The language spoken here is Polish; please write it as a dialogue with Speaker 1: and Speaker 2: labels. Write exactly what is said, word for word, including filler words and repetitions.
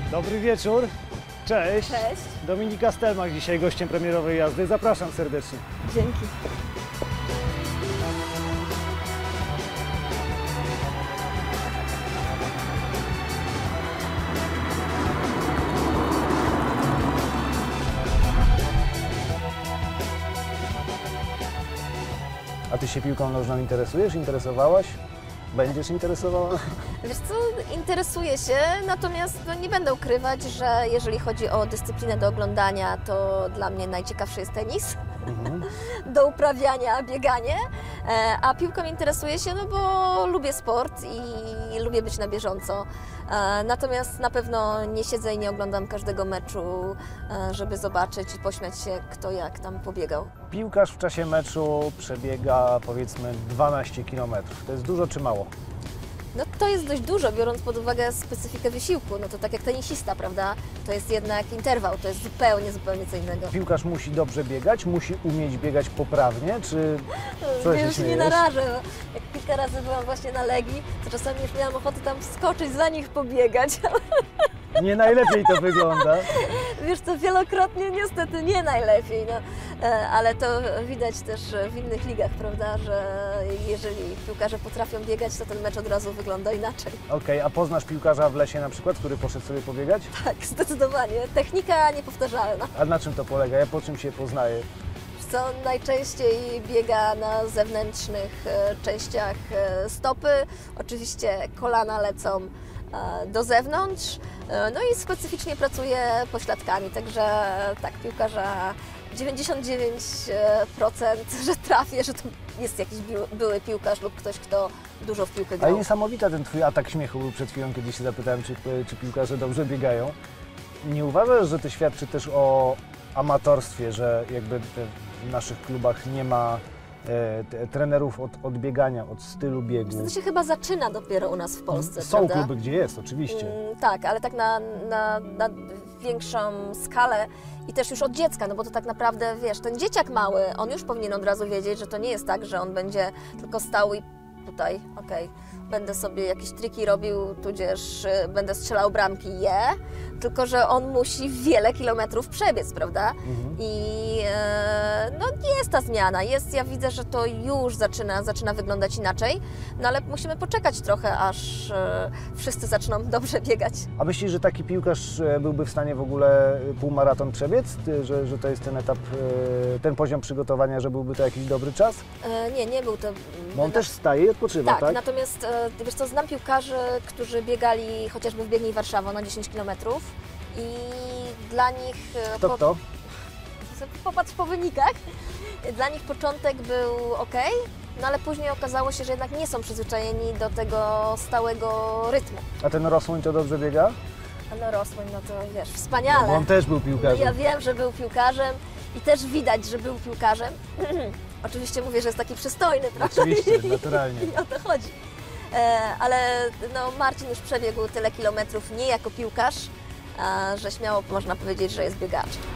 Speaker 1: Dobry wieczór. Cześć.
Speaker 2: Cześć.
Speaker 1: Dominika Stelmach dzisiaj gościem premierowej jazdy. Zapraszam serdecznie.
Speaker 2: Dzięki.
Speaker 1: A ty się piłką nożną interesujesz? Interesowałaś? Będziesz interesowała?
Speaker 2: Wiesz co, interesuję się, natomiast no, nie będę ukrywać, że jeżeli chodzi o dyscyplinę do oglądania, to dla mnie najciekawszy jest tenis. Mhm. Do uprawiania, bieganie, a piłką interesuję się, no bo lubię sport i lubię być na bieżąco. Natomiast na pewno nie siedzę i nie oglądam każdego meczu, żeby zobaczyć i pośmiać się, kto jak tam pobiegał.
Speaker 1: Piłkarz w czasie meczu przebiega powiedzmy dwanaście kilometrów. To jest dużo czy mało?
Speaker 2: No to jest dość dużo, biorąc pod uwagę specyfikę wysiłku. No to tak jak tenisista, prawda? To jest jednak interwał, to jest zupełnie, zupełnie co innego.
Speaker 1: Piłkarz musi dobrze biegać, musi umieć biegać poprawnie, czy co się
Speaker 2: Ja się nie
Speaker 1: śmiejesz?
Speaker 2: narażę. Jak kilka razy byłam właśnie na Legii, to czasami już miałam ochotę tam wskoczyć, za nich pobiegać.
Speaker 1: Nie najlepiej to wygląda.
Speaker 2: Wiesz co, wielokrotnie niestety nie najlepiej, no, ale to widać też w innych ligach, prawda, że jeżeli piłkarze potrafią biegać, to ten mecz od razu wygląda inaczej.
Speaker 1: Okej, okay, a poznasz piłkarza w lesie na przykład, który poszedł sobie pobiegać?
Speaker 2: Tak, zdecydowanie. Technika niepowtarzalna.
Speaker 1: A na czym to polega? Ja po czym się poznaję?
Speaker 2: Co najczęściej biega na zewnętrznych częściach stopy, oczywiście kolana lecą do zewnątrz, no i specyficznie pracuje pośladkami, także tak, piłkarza dziewięćdziesiąt dziewięć procent, że trafię, że to jest jakiś były piłkarz lub ktoś, kto dużo w piłkę grał.
Speaker 1: Ale niesamowita ten twój atak śmiechu był przed chwilą, kiedy się zapytałem, czy, czy piłkarze dobrze biegają. Nie uważasz, że to świadczy też o amatorstwie, że jakby w naszych klubach nie ma e, trenerów od, od biegania, od stylu biegu?
Speaker 2: To się chyba zaczyna dopiero u nas w Polsce,
Speaker 1: Są
Speaker 2: prawda?
Speaker 1: kluby, gdzie jest, oczywiście.
Speaker 2: Mm, tak, ale tak na, na, na większą skalę i też już od dziecka, no bo to tak naprawdę, wiesz, ten dzieciak mały, on już powinien od razu wiedzieć, że to nie jest tak, że on będzie tylko stał i tutaj, okej, okay, będę sobie jakieś triki robił, tudzież y, będę strzelał bramki, je, tylko że on musi wiele kilometrów przebiec, prawda? Mhm. I y, no jest ta zmiana, jest, ja widzę, że to już zaczyna, zaczyna wyglądać inaczej, no ale musimy poczekać trochę, aż y, wszyscy zaczną dobrze biegać.
Speaker 1: A myślisz, że taki piłkarz byłby w stanie w ogóle półmaraton przebiec? Że, że to jest ten etap, y, ten poziom przygotowania, że byłby to jakiś dobry czas?
Speaker 2: Y, nie, nie był to...
Speaker 1: Bo on też staje i odpoczywa, tak?
Speaker 2: Tak, natomiast wiesz co, znam piłkarzy, którzy biegali chociażby w Biegnij Warszawa na dziesięć kilometrów i dla nich...
Speaker 1: Kto,
Speaker 2: po,
Speaker 1: kto?
Speaker 2: Popatrz po wynikach. Dla nich początek był ok, no ale później okazało się, że jednak nie są przyzwyczajeni do tego stałego rytmu.
Speaker 1: A ten Rosłoń to dobrze biega?
Speaker 2: No Rosłoń, no to wiesz, wspaniale.
Speaker 1: No, on też był piłkarzem.
Speaker 2: No, ja wiem, że był piłkarzem i też widać, że był piłkarzem. Oczywiście mówię, że jest taki przystojny, prawda?
Speaker 1: Oczywiście, naturalnie.
Speaker 2: I o to chodzi. E, ale no, Marcin już przebiegł tyle kilometrów nie jako piłkarz, a, że śmiało można powiedzieć, że jest biegaczem.